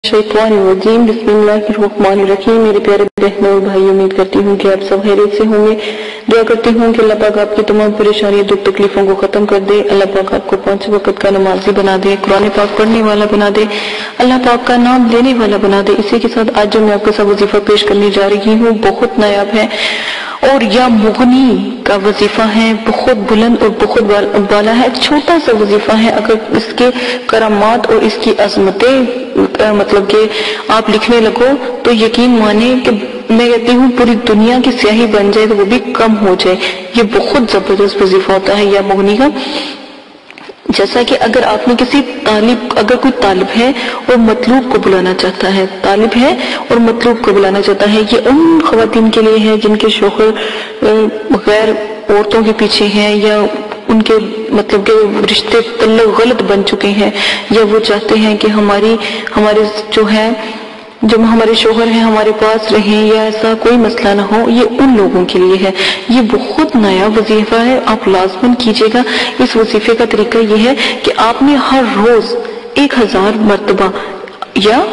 शैतानिर्रजीम बिस्मिल्लाहिर्रहमानिर्रहीम। मेरे प्यारे बहनों और भाई, उम्मीद करती हूँ कि आप सब खैरियत से होंगे। दुआ करती हूँ कि अल्लाह पाक आपकी तमाम परेशानी दुख तकलीफों को खत्म कर दे। अल्लाह पाक आपको 5 वक्त का नमाजी बना दे, कुरान पाक पढ़ने वाला बना दे, अल्लाह पाक का नाम लेने वाला बना दे। इसी के साथ आज जो मैं आपके साथ वजीफा पेश करने जा रही हूँ बहुत नायाब है और या मुगनी का वजीफा है, बहुत बुलंद और बहुत बाला है। छोटा सा वजीफा है, अगर इसके करामात और इसकी अजमतें मतलब कि आप लिखने लगो तो यकीन माने कि मैं कहती हूँ पूरी दुनिया की स्याही बन जाए तो वो भी कम हो जाए। ये बहुत जबरदस्त वजीफा होता है या मुगनी का। जैसा कि अगर आपने अगर कोई तालिब है और मतलूब को बुलाना चाहता है, तालिब है और मतलूब को बुलाना चाहता है, ये उन खवातीन के लिए है जिनके शौहर गैर औरतों के पीछे हैं या उनके मतलब के रिश्ते तल्लुक गलत बन चुके हैं, या वो चाहते हैं कि हमारे जो हमारे शौहर हैं हमारे पास रहें या ऐसा कोई मसला ना हो। ये उन लोगों के लिए है। ये बहुत नया वजीफा है, आप लाजमन कीजिएगा। इस वजीफे का तरीका ये है कि आपने हर रोज 1000 मरतबा या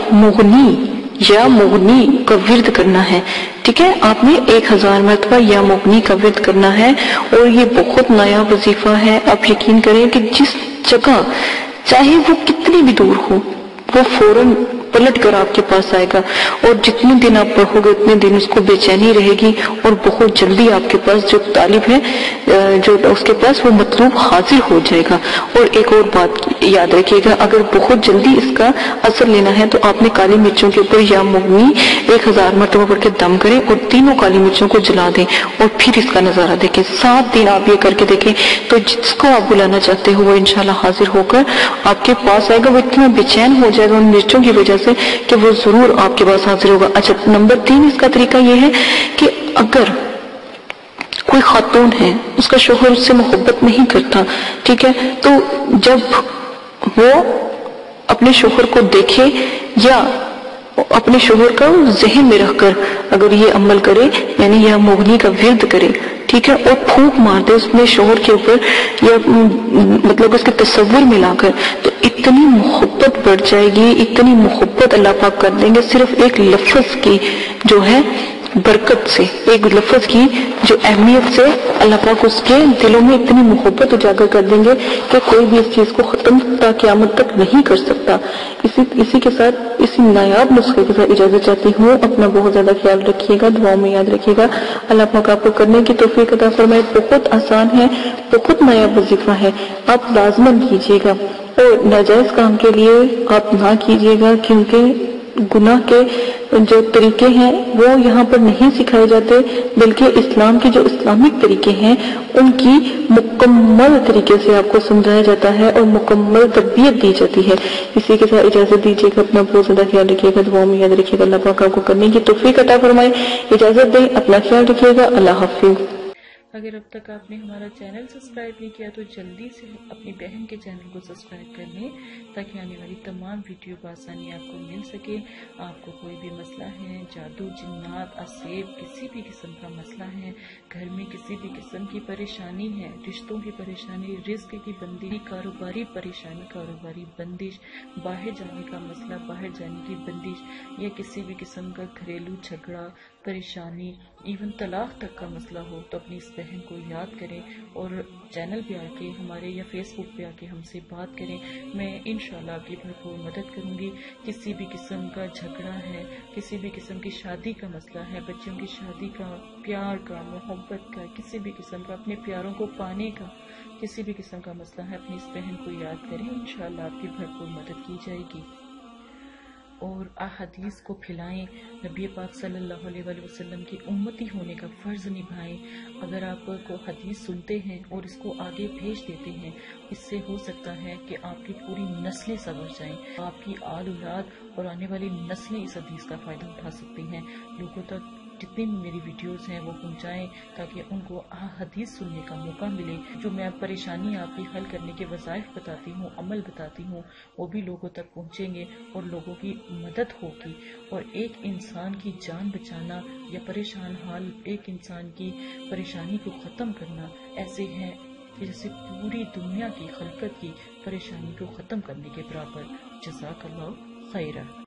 मुगनी का विर्द करना है। ठीक है, आपने 1000 मरतबा या मुगनी का विर्द करना है और ये बहुत नया वजीफा है। आप यकीन करें कि जिस जगह चाहे वो कितनी भी दूर हो, वो फौरन पलट कर आपके पास आएगा और जितने दिन आप पढ़ोगे उतने दिन उसको बेचैनी रहेगी और बहुत जल्दी आपके पास जो तालिब है जो उसके पास वो मतलूब हाजिर हो जाएगा। और एक और बात याद रखिएगा, अगर बहुत जल्दी इसका असर लेना है तो आपने काली मिर्चों के ऊपर या मुगनी 1000 मरतबा पढ़ के दम करें और तीनों काली मिर्चों को जला दें और फिर इसका नजारा देखें। 7 दिन आप ये करके देखें तो जिसको आप बुलाना चाहते हो वो इंशाल्लाह हाजिर होकर आपके पास आएगा। वो इतना बेचैन हो जाएगा उन मिर्चों की वजह से कि वो जरूर आपके पास हाजिर होगा। अच्छा, नंबर 3 इसका तरीका ये है कि अगर कोई खातून है उसका शौहर उससे मोहब्बत नहीं करता, ठीक है, तो जब वो अपने शौहर को देखे या अपने शौहर का जहन में रखकर अगर ये अमल करे, यानी यह मुगनी का विर्द करे, ठीक है, और फूंक मार दे उसमें शौहर के ऊपर या मतलब उसके तस्वुर में लाकर, तो इतनी मोहब्बत बढ़ जाएगी, इतनी मोहब्बत अल्लाह पाक कर देंगे सिर्फ एक लफ्ज की जो है बरकत से, एक लफ्ज की जो अहमियत से अल्लाह पाक उसके दिलों में इतनी मोहब्बत उजागर कर देंगे कि कोई भी इस चीज को खत्म क़यामत तक नहीं कर सकता। इसी के साथ इसी नायाब नुस्खे के साथ इजाजत चाहती हूँ। अपना बहुत ज्यादा ख्याल रखिएगा, दुआओं में याद रखिएगा। अल्लाह पाक आपको करने की तौफीक अता फरमाए। बहुत आसान है, बहुत नायाब वजीफा है, आप लाजमन कीजिएगा। और नाजायज काम के लिए आप ना कीजिएगा, क्योंकि गुनाह के जो तरीके हैं वो यहाँ पर नहीं सिखाए जाते, बल्कि इस्लाम के जो इस्लामिक तरीके हैं उनकी मुकम्मल तरीके से आपको समझाया जाता है और मुकम्मल तरबियत दी जाती है। इसी के साथ इजाजत दीजिएगा, अपना बहुत ज्यादा ख्याल रखिएगा, दुआओं में याद रखिएगा। अल्लाह पाक आपको करने की तौफीक अता फरमाए। इजाजत दें, अपना ख्याल रखिएगा। अल्लाह हाफिज। अगर अब तक आपने हमारा चैनल सब्सक्राइब नहीं किया तो जल्दी से अपनी बहन के चैनल को सब्सक्राइब कर लें ताकि आने वाली तमाम वीडियो बआसानी आपको मिल सके। आपको कोई भी मसला है, जादू, जिन्नात, असेब, किसी भी किस्म का मसला है, घर में किसी भी किस्म की परेशानी है, रिश्तों की परेशानी, रिस्क की बंदी, कारोबारी परेशानी, कारोबारी बंदिश, बाहर जाने का मसला, बाहर जाने की बंदिश, या किसी भी किस्म का घरेलू झगड़ा, परेशानी, इवन तलाक तक का मसला हो तो अपनी इस बहन को याद करें और चैनल पे आके हमारे या फेसबुक पे आके हमसे बात करें। मैं इंशाल्लाह आपकी भरपूर मदद करूंगी। किसी भी किस्म का झगड़ा है, किसी भी किस्म की शादी का मसला है, बच्चों की शादी का, प्यार का, मोहब्बत का, किसी भी किस्म का अपने प्यारों को पाने का किसी भी किस्म का मसला है, अपनी इस बहन को याद करें। इंशाल्लाह आपकी भरपूर मदद की जाएगी। और अहादीस को फैलाएं, नबी पाक सल्लल्लाहु अलैहि वसल्लम की उम्मती होने का फ़र्ज निभाएं। अगर आप को हदीस सुनते हैं और इसको आगे भेज देते हैं, इससे हो सकता है कि आपकी पूरी नस्लें संवर जाएं, आपकी आल औलाद और आने वाली नस्लें इस हदीस का फ़ायदा उठा सकती हैं। लोगों तक जितनी भी मेरी वीडियोस हैं वो पहुंचाएं ताकि उनको हदीस सुनने का मौका मिले। जो मैं परेशानी आपकी हल करने के वज़ाइफ बताती हूँ, अमल बताती हूँ, वो भी लोगों तक पहुंचेंगे और लोगों की मदद होगी। और एक इंसान की जान बचाना या परेशान हाल एक इंसान की परेशानी को ख़त्म करना ऐसे है कि जैसे पूरी दुनिया की खलकत की परेशानी को ख़त्म करने के बराबर। जज़ाकल्लाह खैरा।